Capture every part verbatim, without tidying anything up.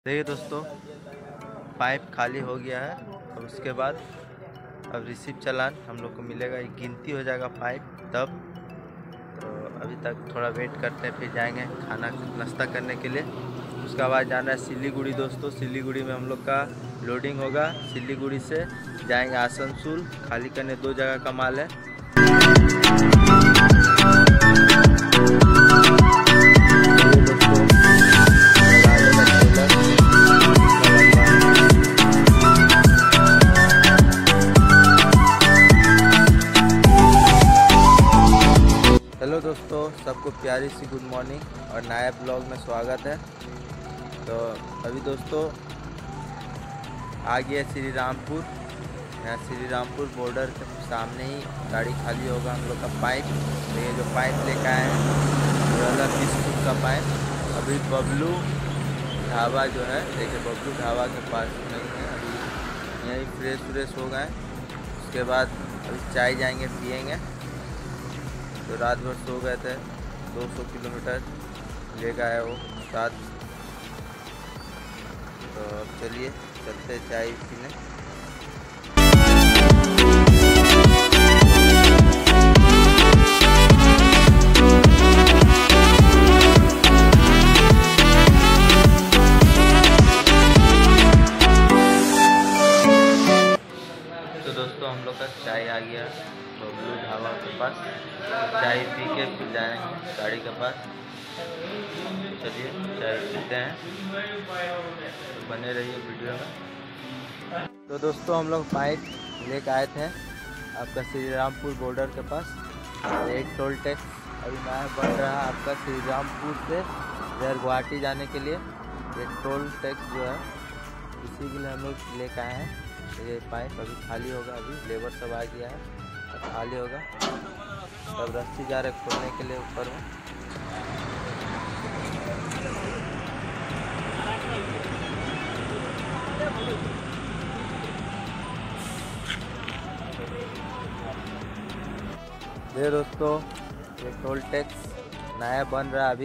देखिए दोस्तों, पाइप खाली हो गया है। और उसके बाद अब रिसीव चालान हम लोग को मिलेगा, एक गिनती हो जाएगा पाइप तब। तो अभी तक थोड़ा वेट करते हैं, फिर जाएंगे खाना नाश्ता करने के लिए। उसके बाद जाना है सिलीगुड़ी। दोस्तों सिलीगुड़ी में हम लोग का लोडिंग होगा। सिलीगुड़ी से जाएंगे आसनसोल, खाली करने दो जगह का माल है। हेलो दोस्तों, सबको प्यारी सी गुड मॉर्निंग और नया ब्लॉग में स्वागत है। तो अभी दोस्तों आ गया श्री रामपुर। यहाँ श्री रामपुर बॉर्डर के सामने ही गाड़ी खाली होगा हम लोग का पाइप। तो ये जो पाइप लेकर आए हैं वो अलग बीस फुट का पाइप। अभी बबलू ढाबा जो है, देखिए बबलू ढाबा के पास नहीं है, अभी यहीं फ्रेश फ्रेश हो गए। उसके बाद अभी चाय जाएंगे पियेंगे। तो रात भर सो गए थे, दो सौ किलोमीटर ले गया वो साथ। तो अब चलिए चलते चाय पीने। तो दोस्तों हम लोग का चाय आ गया बबलू ढाबा के पास। चाय पी के फिर जाएंगे गाड़ी के पास। चलिए चाय पीते हैं, तो बने रहिए वीडियो में। तो दोस्तों हम लोग पाइप लेकर आए थे आपका श्री रामपुर बॉर्डर के पास। एक टोल टैक्स अभी नया बन रहा है आपका श्री रामपुर से इधर गुवाहाटी जाने के लिए। एक टोल टैक्स जो है इसी के लिए हम लोग लेकर आए हैं। तो ये पाइप अभी खाली होगा, अभी लेबर सब आ गया है, अब खाली होगा। तब रस्सी जा रहे खोलने के लिए ऊपर में। ये दोस्तों ये टोल टैक्स नया बन रहा है। अभी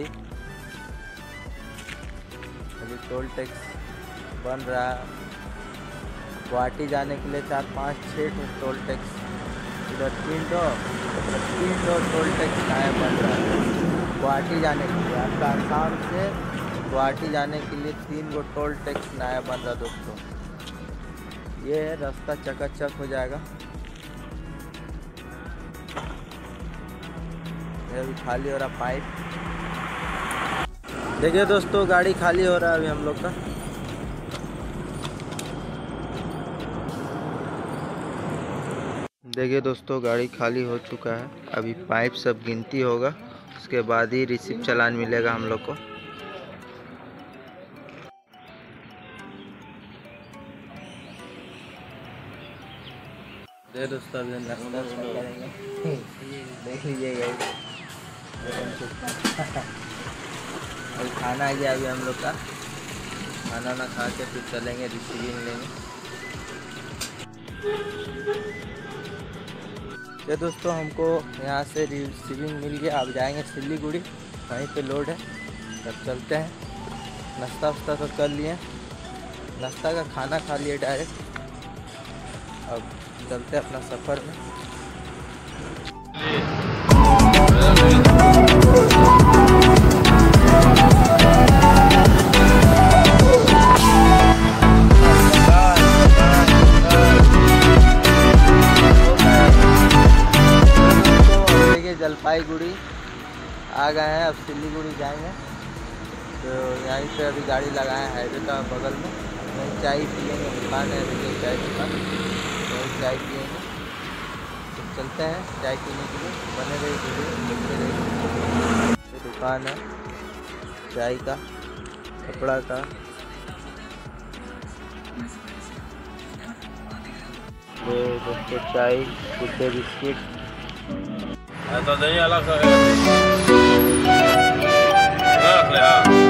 अभी टोल टैक्स बन रहा है। गुवाहाटी जाने के लिए चार पाँच छः टोल टैक्स, इधर तीन तो तीन तो टोल टैक्स नया बन रहा है गुवाहाटी जाने के लिए। आपका आसाम से गुवाहाटी जाने के लिए तीन गो टोल टैक्स नया बन रहा दोस्तों। ये है रास्ता चकाचक हो जाएगा। ये अभी खाली हो रहा पाइप। देखिए दोस्तों गाड़ी खाली हो रहा है अभी हम लोग का। देखिए दोस्तों गाड़ी खाली हो चुका है। अभी पाइप सब गिनती होगा, उसके बाद ही रिसीव चालान मिलेगा हम लोग को। देखिए दोस्तों अभी नाश्ता करेंगे। देख लीजिएगा अभी खाना आ गया। अभी हम लोग का खाना ना खा के फिर चलेंगे रिसीविंग लेंगे। ये दोस्तों हमको यहाँ से रिसीविंग मिल गया। अब जाएंगे सिलीगुड़ी, वहीं पे लोड है। तब चलते हैं। नाश्ता वास्ता तो कर लिए, नाश्ता का खाना खा लिए डायरेक्ट। अब चलते हैं अपना सफ़र में। जलपाईगुड़ी आ गए हैं, अब सिलीगुड़ी जाएंगे। तो यहीं पे अभी गाड़ी लगाए हैं हाईवे का बगल में। वहीं चाय पियेंगे, दुकान है देखिए चाय दुकान, वहीं चाय पियेंगे। तो चलते हैं चाय पीने के लिए, बने रही देखते रहिए। ये दुकान है चाय का, कपड़ा का। ये दोस्तों चाय, गुड्डे बिस्किट। तो नहीं अलग रख ले।